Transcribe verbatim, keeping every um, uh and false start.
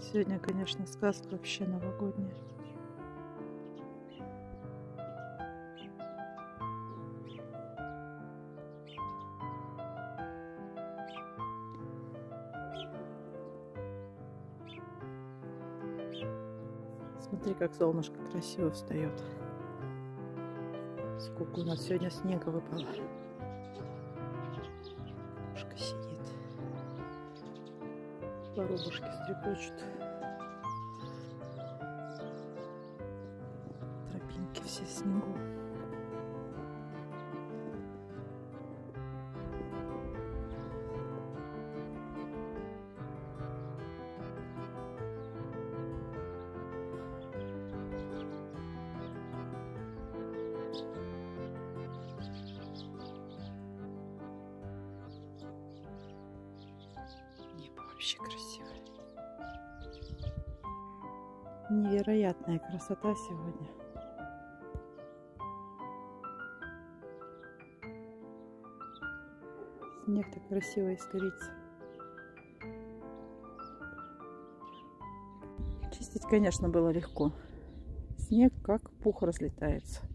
Сегодня, конечно, сказка вообще новогодняя. Смотри, как солнышко красиво встает. Сколько у нас сегодня снега выпало. Кошка сидит. Воробушки стрекочут. Тропинки все в снегу. Небо вообще красивое. Невероятная красота сегодня. Снег так красиво искрится. Чистить, конечно, было легко. Снег как пух разлетается.